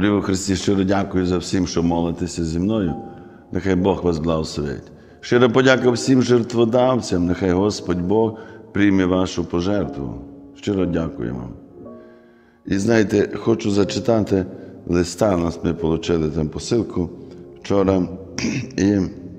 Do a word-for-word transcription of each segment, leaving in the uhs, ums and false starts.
Дорогі у Христі, щиро дякую за всім, що молитеся зі мною. Нехай Бог вас благословить. Щиро подяка всім жертводавцям. Нехай Господь Бог прийме вашу пожертву. Щиро дякую вам. І знаєте, хочу зачитати листа. Нас ми отримали там посилку вчора. І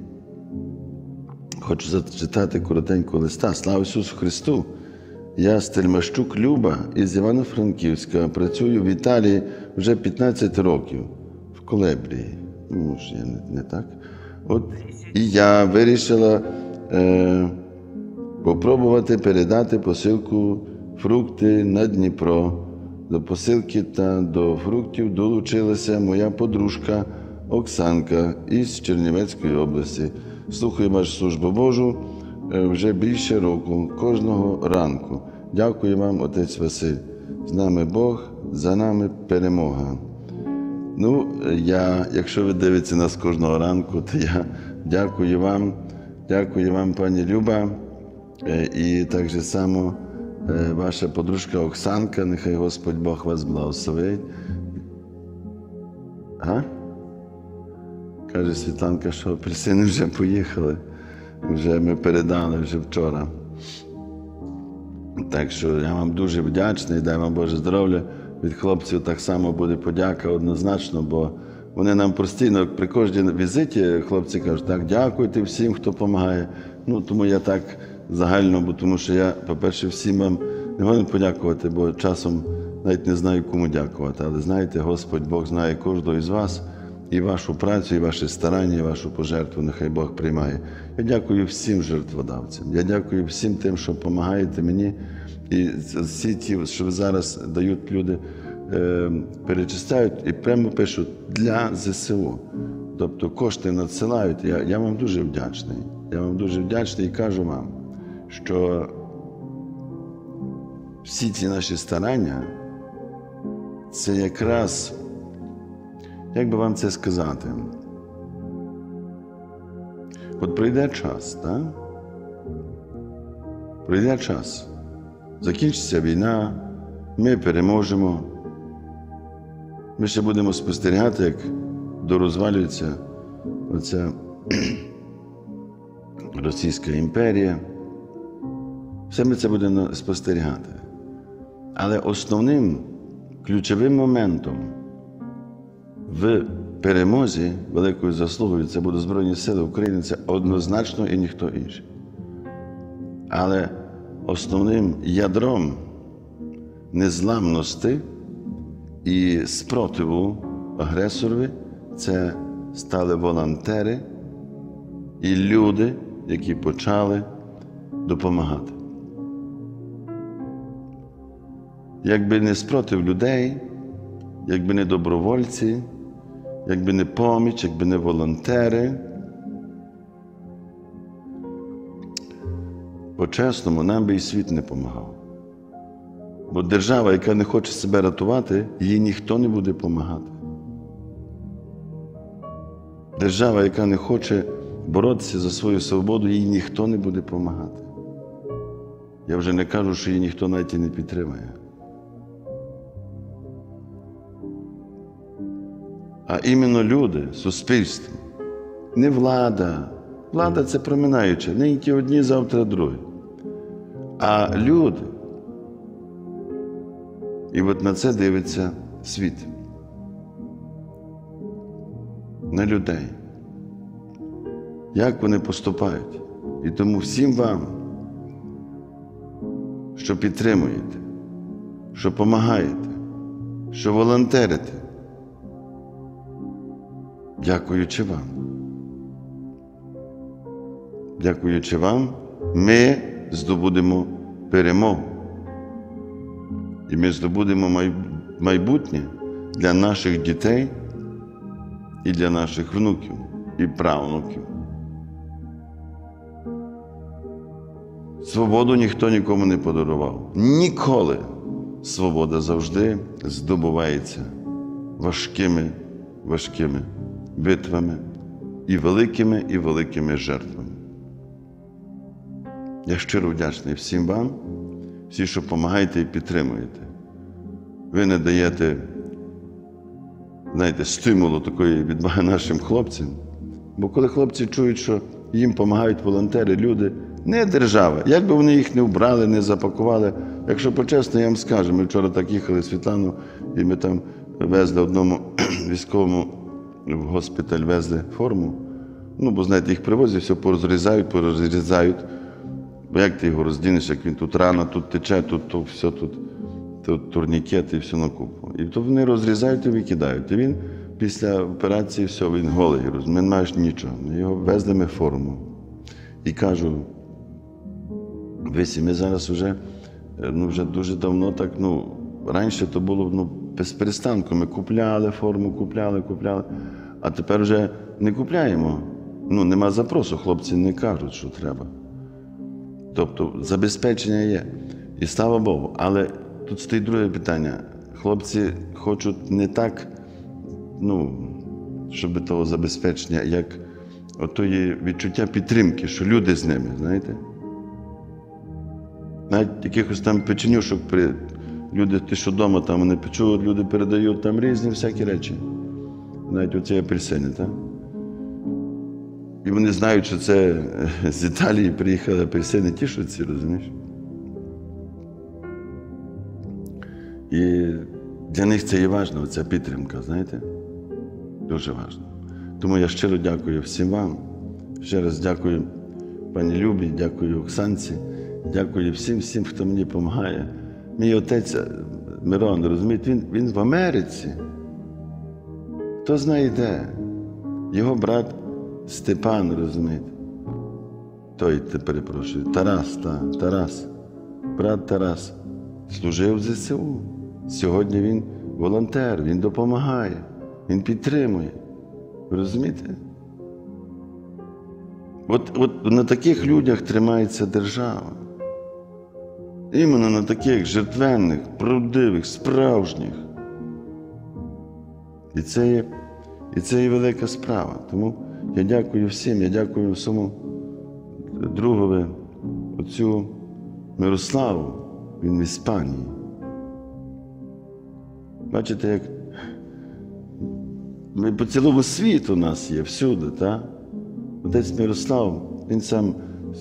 хочу зачитати коротенько листа. Слава Ісусу Христу! Я Стельмащук Люба із Івано-Франківська. Працюю в Італії вже п'ятнадцять років в Колебрії. Ну, ж я не, не так. От, і я вирішила е, попробувати передати посилку фрукти на Дніпро. До посилки та до фруктів долучилася моя подружка Оксанка із Чернівецької області. Слухаю вашу службу Божу вже більше року, кожного ранку. Дякую вам, отець Василь. З нами Бог, за нами перемога. Ну, я, якщо ви дивитеся нас кожного ранку, то я дякую вам, дякую вам, пані Люба, і так же само ваша подружка Оксанка, нехай Господь Бог вас благословить. А? Каже Світланка, що апельсини вже поїхали. Вже ми передали вже вчора. Так що я вам дуже вдячний, дай вам Боже здоров'я. Від хлопців так само буде подяка однозначно, бо вони нам постійно, при кожній візиті хлопці кажуть, так, дякуйте всім, хто допомагає. Ну, тому я так загально, бо тому що я, по-перше, всім вам не можу подякувати, бо часом навіть не знаю, кому дякувати. Але знаєте, Господь Бог знає кожного із вас, і вашу працю, і ваші старання, і вашу пожертву, нехай Бог приймає. Я дякую всім жертводавцям. Я дякую всім тим, що допомагаєте мені. І всі ті, що зараз дають люди, перечисляють і прямо пишуть «для ЗСУ». Тобто кошти надсилають. Я, я вам дуже вдячний. Я вам дуже вдячний і кажу вам, що всі ці наші старання – це якраз, як би вам це сказати, от прийде час, так? Прийде час. Закінчиться війна, ми переможемо. Ми ще будемо спостерігати, як дорозвалюється оця Російська імперія. Все ми це будемо спостерігати. Але основним, ключовим моментом в перемозі, великою заслугою, це будуть Збройні Сили України, це однозначно і ніхто інший. Але основним ядром незламності і спротиву агресорові це стали волонтери і люди, які почали допомагати. Якби не спротив людей, якби не добровольці, якби не поміч, якби не волонтери, по-чесному, нам би і світ не допомагав. Бо держава, яка не хоче себе рятувати, їй ніхто не буде допомагати. Держава, яка не хоче боротися за свою свободу, їй ніхто не буде допомагати. Я вже не кажу, що її ніхто навіть і не підтримує. А іменно люди, суспільство, не влада. Влада – це проминаюча, нині одні, завтра другі. А люди. І от на це дивиться світ. На людей. Як вони поступають. І тому всім вам, що підтримуєте, що допомагаєте, що волонтерите, дякуючи вам. Дякуючи вам, ми здобудемо перемогу. І ми здобудемо майбутнє для наших дітей і для наших внуків і правнуків. Свободу ніхто нікому не подарував. Ніколи. Свобода завжди здобувається важкими, важкими битвами і великими, і великими жертвами. Я щиро вдячний всім вам, всі, що допомагаєте і підтримуєте. Ви не даєте знаєте, стимулу такої від нашим хлопцям. Бо коли хлопці чують, що їм допомагають волонтери, люди, не держава, як би вони їх не вбрали, не запакували. Якщо почесно, я вам скажу, ми вчора так їхали з Світлану, і ми там везли одному військовому в госпіталь, везли форму. Ну, бо, знаєте, їх привозять, все порозрізають, порозрізають. Бо як ти його роздінеш, як він тут рана, тут тече, тут то, все тут, тут турнікети і все на купу. І то вони розрізають і викидають. І він після операції, все, він голий, не маєш нічого. Його везли ми форму. І кажу, висі, ми зараз вже, ну, вже дуже давно так, ну, раніше то було, ну, без перестанку. Ми купляли форму, купляли, купляли, а тепер вже не купляємо. Ну, нема запросу, хлопці не кажуть, що треба. Тобто забезпечення є. І слава Богу. Але тут стоїть друге питання. Хлопці хочуть не так, ну, щоб того забезпечення, як отої відчуття підтримки, що люди з ними, знаєте. Навіть якихось там печенюшок, при... люди, ті, що вдома там вони печуть, люди передають там різні всякі речі. Навіть оці апельсини, так? І вони знають, що це з Італії приїхали апельсини, тішуться, розумієш? І для них це і важливо, ця підтримка, знаєте? Дуже важливо. Тому я щиро дякую всім вам. Ще раз дякую пані Любі, дякую Оксанці, дякую всім, всім, хто мені допомагає. Мій отець Мирон, розумієте, він, він в Америці. Хто знає де? Його брат Степан, розумієте? Той, те перепрошую, Тарас, та, Тарас, брат Тарас, служив в ЗСУ. Сьогодні він волонтер, він допомагає, він підтримує. Ви розумієте? От, от на таких людях тримається держава. Іменно на таких жертвенних, правдивих, справжніх. І це є, і це є велика справа. Тому я дякую всім, я дякую всьому другові, отцю Мирославу, він в Іспанії. Бачите, як ми по цілому світу у нас є, всюди, так? Отець Мирослав, він сам,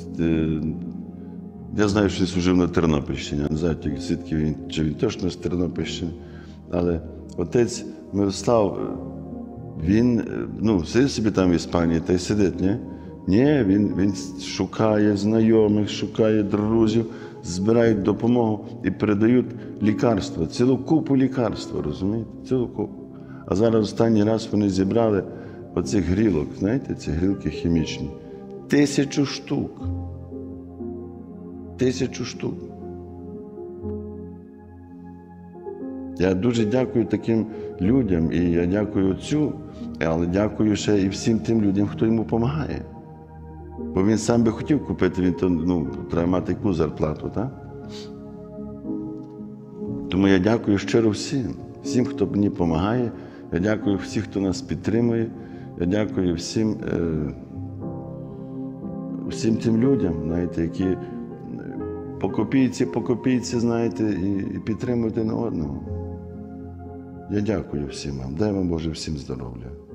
я знаю, що він служив на Тернопільщині, я не знаю, звідки він, чи він точно з Тернопільщини, але отець Мирослав, він, ну, сидить собі там в Іспанії, та й сидить, ні? Ні, він, він шукає знайомих, шукає друзів, збирають допомогу і передають лікарства, цілу купу лікарства, розумієте? Цілу купу. А зараз останній раз вони зібрали оцих грілок, знаєте, ці грілки хімічні. Тисячу штук. Тисячу штук. Я дуже дякую таким людям, і я дякую отцю, але дякую ще і всім тим людям, хто йому допомагає. Бо він сам би хотів купити, він то, ну, треба мати яку зарплату, так? Тому я дякую щиро всім, всім, хто мені допомагає. Я дякую всім, хто нас підтримує. Я дякую всім, е, всім тим людям, знаєте, які по копійці, по копійці, знаєте, і, і підтримують один одного. Я дякую всім вам. Дай вам, Боже, всім здоров'я.